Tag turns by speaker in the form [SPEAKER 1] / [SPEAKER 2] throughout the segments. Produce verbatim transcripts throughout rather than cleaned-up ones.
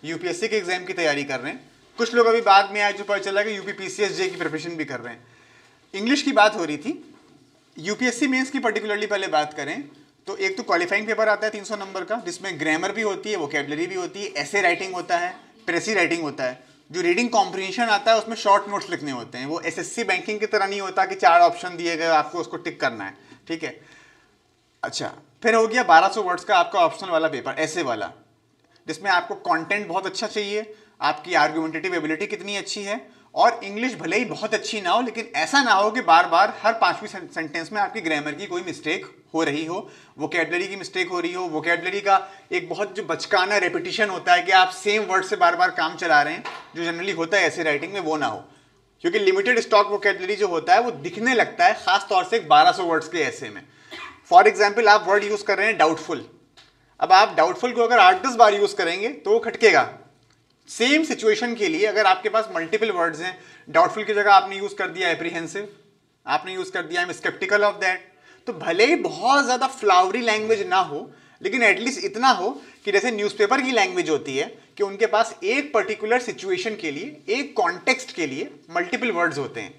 [SPEAKER 1] UPSC के exam की तैयारी कर रहे हैं, कुछ लोग अभी बाद में आए जो पता चला कि यूपी पीसीएसजे की प्रिपरेशन भी कर रहे हैं। इंग्लिश की बात हो रही थी, यूपीएससी मेंस की पर्टिकुलरली पहले बात करें तो एक तो क्वालिफाइंग पेपर आता है तीन सौ नंबर का, जिसमें ग्रामर भी होती है, वोकैबुलरी भी होती है, ऐसे राइटिंग होता है, प्रेसी राइटिंग होता है। जो रीडिंग कॉम्प्रिहेंशन आता है उसमें शॉर्ट नोट्स लिखने होते हैं। वो एसएससी बैंकिंग की तरह नहीं होता कि चार ऑप्शन दिए गए आपको उसको टिक करना है, ठीक है। अच्छा, फिर हो गया बारह सौ वर्ड्स का आपका ऑप्शनल वाला पेपर, ऐसे वाला, जिसमें आपको कंटेंट बहुत अच्छा चाहिए, आपकी आर्गुमेंटेटिव एबिलिटी कितनी अच्छी है, और इंग्लिश भले ही बहुत अच्छी ना हो लेकिन ऐसा ना हो कि बार बार हर पांचवी सेंटेंस में आपकी ग्रामर की कोई मिस्टेक हो रही हो, वोकैबुलरी की मिस्टेक हो रही हो। वोकैबुलरी का एक बहुत जो बचकाना रेपिटिशन होता है कि आप सेम वर्ड से बार बार काम चला रहे हैं, जो जनरली होता है ऐसे राइटिंग में, वो ना हो। क्योंकि लिमिटेड स्टॉक वोकैबुलरी जो होता है वो दिखने लगता है, खास तौर से बारह सौ वर्ड्स के ऐसे में। फॉर एग्जाम्पल आप वर्ड यूज कर रहे हैं डाउटफुल, अब आप डाउटफुल को अगर आठ दस बार यूज करेंगे तो वो खटकेगा। सेम सिचुएशन के लिए अगर आपके पास मल्टीपल वर्ड्स हैं, डाउटफुल की जगह आपने यूज कर दिया एप्रीहेंसिव, आपने यूज कर दिया I am sceptical of that, तो भले ही बहुत ज्यादा फ्लावरी लैंग्वेज ना हो लेकिन एटलीस्ट इतना हो कि जैसे न्यूज़पेपर की लैंग्वेज होती है कि उनके पास एक पर्टिकुलर सिचुएशन के लिए, एक कॉन्टेक्स्ट के लिए मल्टीपल वर्ड्स होते हैं।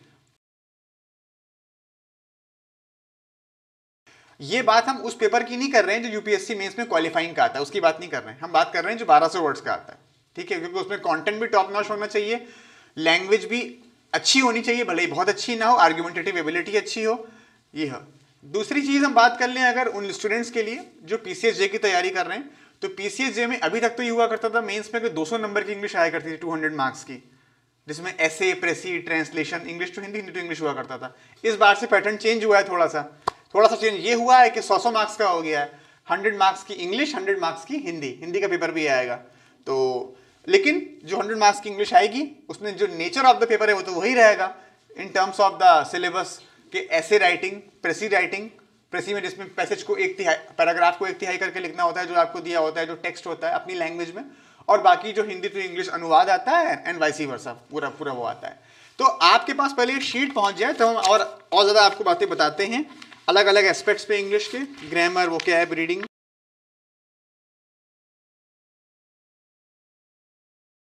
[SPEAKER 1] ये बात हम उस पेपर की नहीं कर रहे हैं जो यूपीएससी मेंस में क्वालिफाइंग का आता है, उसकी बात नहीं कर रहे हैं। हम बात कर रहे हैं जो बारह सौ वर्ड्स का आता है, ठीक है, क्योंकि उसमें कंटेंट भी टॉप नॉच होना चाहिए, लैंग्वेज भी अच्छी होनी चाहिए, भले ही बहुत अच्छी ना हो, आर्गुमेंटेटिव एबिलिटी अच्छी हो। ये है दूसरी चीज। हम बात कर लें अगर उन स्टूडेंट्स के लिए जो पीसीएसजे की तैयारी कर रहे हैं, तो पीसीएसजे में अभी तक तो ये हुआ करता था मेंस में कि दो सौ नंबर की इंग्लिश आया करती थी, दो सौ मार्क्स की, जिसमें ऐसे, precis, translation, English to Hindi, Hindi to English हुआ करता था। इस बार से पैटर्न चेंज हुआ है, थोड़ा सा थोड़ा सा चेंज ये हुआ है कि सौ सौ मार्क्स का हो गया है, हंड्रेड मार्क्स की इंग्लिश, हंड्रेड मार्क्स की हिंदी, हिंदी का पेपर भी आएगा। तो लेकिन जो हंड्रेड मार्क्स की इंग्लिश आएगी उसमें जो नेचर ऑफ द पेपर है वो तो वही रहेगा in terms of the syllabus के ऐसे राइटिंग, प्रेसी राइटिंग, प्रेसी में जिसमें पैसेज को एक तिहाई, पैराग्राफ को एक तिहाई करके लिखना होता है जो आपको दिया होता है, जो टेक्स्ट होता है अपनी लैंग्वेज में, और बाकी जो हिंदी टू इंग्लिश अनुवाद आता है एंड वाइस वर्सा, पूरा पूरा वो आता है। तो आपके पास पहले एक शीट पहुंच जाए तो हम और और ज़्यादा आपको बातें बताते हैं अलग अलग एस्पेक्ट्स पे इंग्लिश के, ग्रामर, वोकैब, रीडिंग,